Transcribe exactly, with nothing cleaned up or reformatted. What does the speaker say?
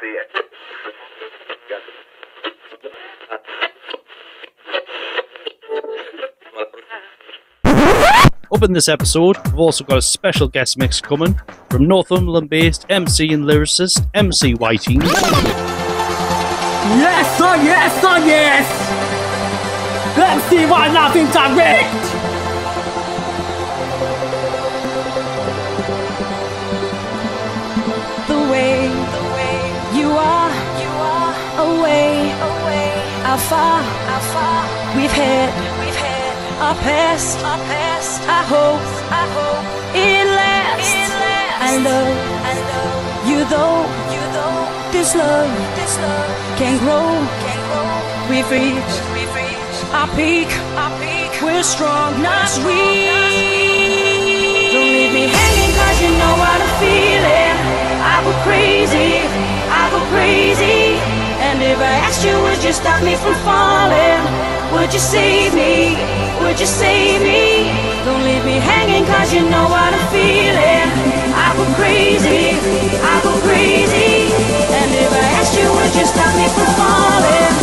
Up in this episode, we've also got a special guest mix coming from Northumberland-based M C and lyricist M C Whiting. Yes, oh yes, oh yes! M C White Laughing Direct! The way, the way you are, you are away, away, afar, afar. We've had, we've had our past, our past. I hope, I hope it lasts. It lasts. I love, I love you though, you though. This love, this love can grow, can grow. We've reached, we've reached our peak, our peak. We're strong, not weak. Don't leave me hanging 'cause you know what I'm feeling. I go crazy, I go crazy. And if I asked you, would you stop me from falling? Would you save me? Would you save me? Don't leave me hanging 'cause you know what I'm feeling. I go crazy, I go crazy. And if I asked you, would you stop me from falling?